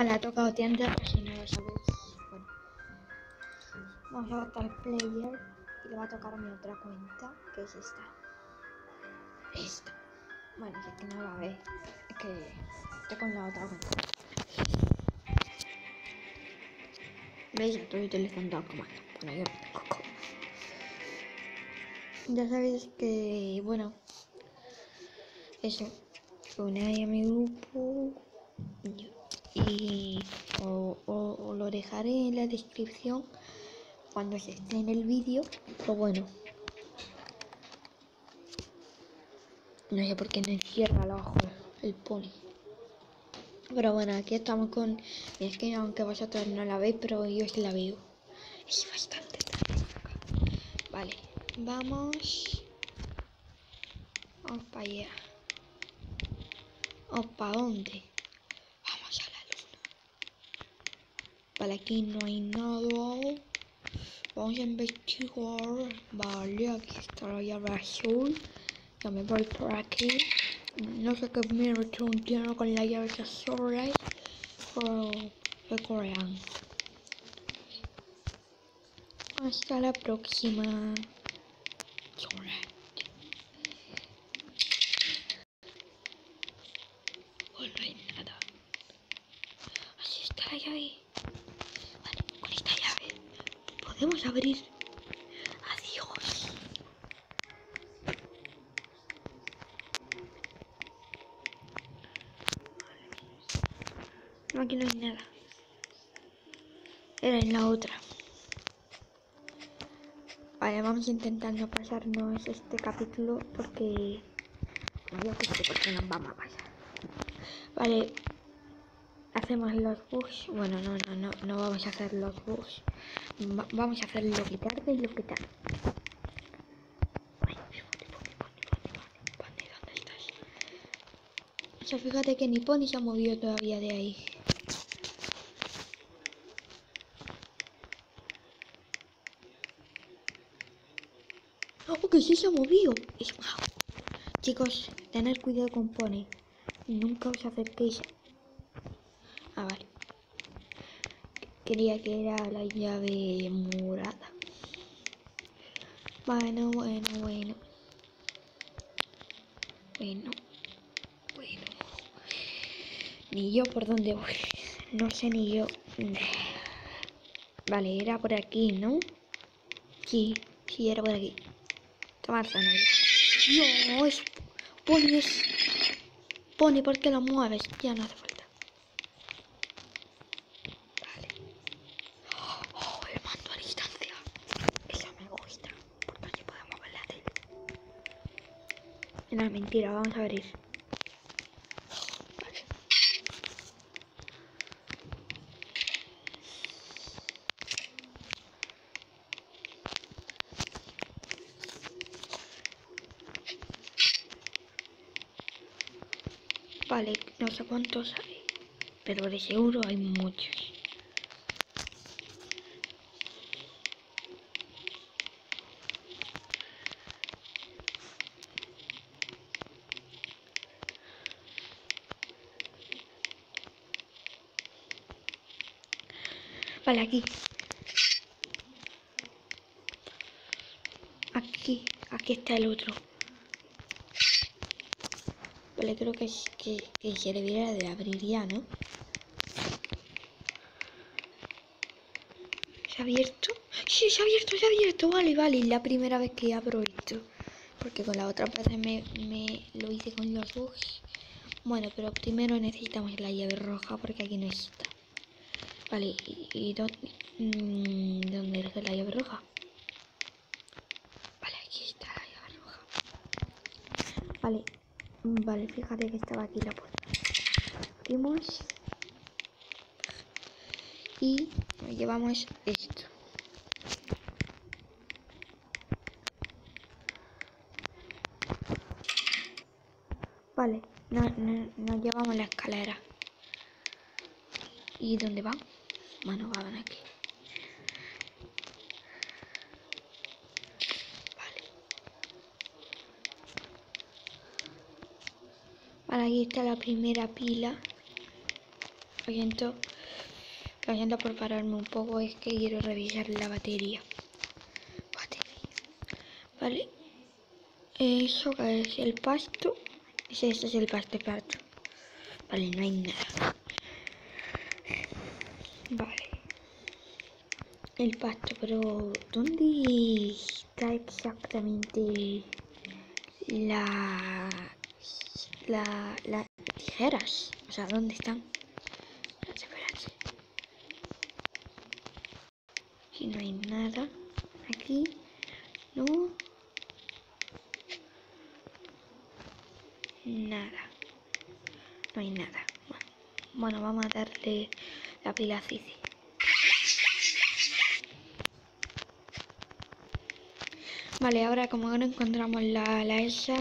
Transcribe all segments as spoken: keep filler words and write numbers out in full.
Vale, ha tocado tienda, por si no lo sabéis. Bueno, vamos a votar al player y le va a tocar a mi otra cuenta, que es esta. Esta. Bueno, si es que no la ve, es que estoy con la otra cuenta. ¿Veis? Estoy utilizando el comando. Bueno, yo me coco. Ya sabéis que, bueno, eso, unáis a mi grupo y o, o, o lo dejaré en la descripción cuando se esté en el vídeo. Pero bueno, no sé por qué no encierra el ojo el pony. Pero bueno, aquí estamos con... Es que aunque vosotros no la veis, pero yo sí la veo. Es bastante tarde. Vale, vamos. Vamos para allá. ¿Vamos para dónde? Vamos a la luna. Vale, aquí no hay nada. Vamos a investigar. Vale, aquí está la llave azul. Ya me voy por aquí. No sé qué me entiendo con la llave azul, pero es coreano. Hasta la próxima. Oh, no hay nada. Así está la llave. Vale, con esta llave podemos abrir. Adiós. No, aquí no hay nada. Era en la otra. Vale, vamos a intentar no pasarnos este capítulo porque... Yo que sé por qué nos vamos a pasar. Vale. Hacemos los bugs. Bueno, no, no, no, no vamos a hacer los bugs. Va vamos a hacer lo que tarde y lo que tarde. Ay, pone, pone, pone, pone, pone, ¿dónde estás? O sea, fíjate que ni Pony se ha movido todavía de ahí. ¡Oh, que sí se ha movido! Es mago. Chicos, tened cuidado con Pony. Nunca os acerquéis. Ah, vale. Creía que era la llave morada. Bueno, bueno, bueno. Bueno, bueno. Ni yo por dónde voy. No sé ni yo. Vale, era por aquí, ¿no? Sí, sí, era por aquí. Toma zanahoria. Dios, Pony es... Pony, ¿por qué lo mueves? Ya no hace falta. Vale. Oh, el mando a distancia. Eso me gusta. Porque así podemos ver la tele. No, mentira, vamos a abrir. Vale. Vale, no sé cuántos hay, pero de seguro hay muchos. Vale, aquí. Aquí, aquí está el otro. Vale, creo que, es, que, que se debería de abrir ya, ¿no? ¿Se ha abierto? Sí, se ha abierto, se ha abierto. Vale, vale, la primera vez que abro esto. Porque con la otra vez me, me lo hice con los bugs. Bueno, pero primero necesitamos la llave roja porque aquí no está. Vale, ¿y, y dónde, mmm, dónde es la llave roja? Vale, aquí está la llave roja. Vale, vale, fíjate que estaba aquí la puerta. Abrimos. Y nos llevamos esto. Vale, no, no, nos llevamos la escalera. ¿Y dónde van? Bueno, van aquí. Vale. Vale, aquí está la primera pila. Lo siento, lo siento por pararme un poco, es que quiero revisar la batería. Batería. Vale. Eso que es el pasto. Ese, ese es el pasto, pasto. Vale, no hay nada. Vale. El pasto, pero ¿dónde está exactamente la... la... las tijeras? O sea, ¿dónde están? Espérate, espérate. Si no hay nada aquí, no, nada, no hay nada. Bueno, vamos a darle la pila a Cici. Vale, ahora como no encontramos la, la esa,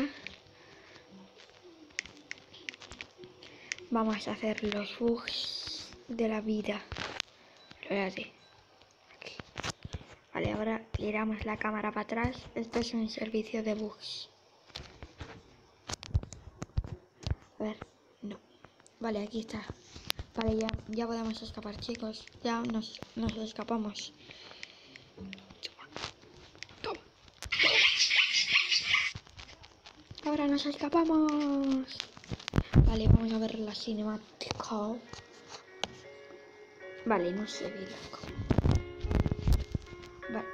vamos a hacer los bugs de la vida. Espérate. Aquí. Vale, ahora tiramos la cámara para atrás. Esto es un servicio de bugs. A ver, no. Vale, aquí está. Vale, ya, ya podemos escapar, chicos. Ya nos, nos escapamos. Toma. Toma. Ahora nos escapamos. Vale, vamos a ver la cinemática. Vale, no se ve loco. Vale.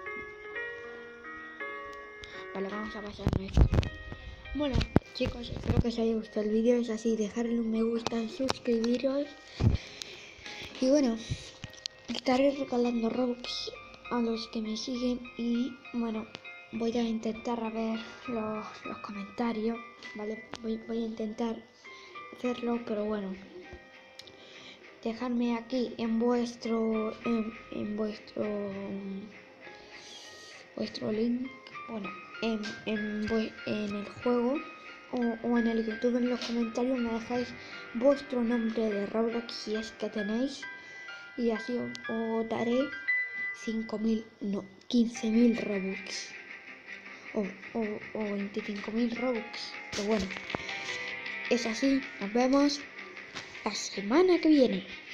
Vale, vamos a pasar esto. Bueno, chicos, espero que os haya gustado el vídeo. Es así, dejarle un me gusta, suscribiros. Y bueno, estaré regalando Robux a los que me siguen. Y bueno, voy a intentar a ver los, los comentarios. Vale, voy, voy a intentar hacerlo, pero bueno, dejarme aquí en vuestro en, en vuestro vuestro link, bueno, en, en, en el juego o, o en el YouTube, en los comentarios me dejáis vuestro nombre de Roblox si es que tenéis, y así os, os daré cinco mil, no, quince mil Robux o, o, o veinticinco mil Robux, pero bueno, es así. Nos vemos la semana que viene.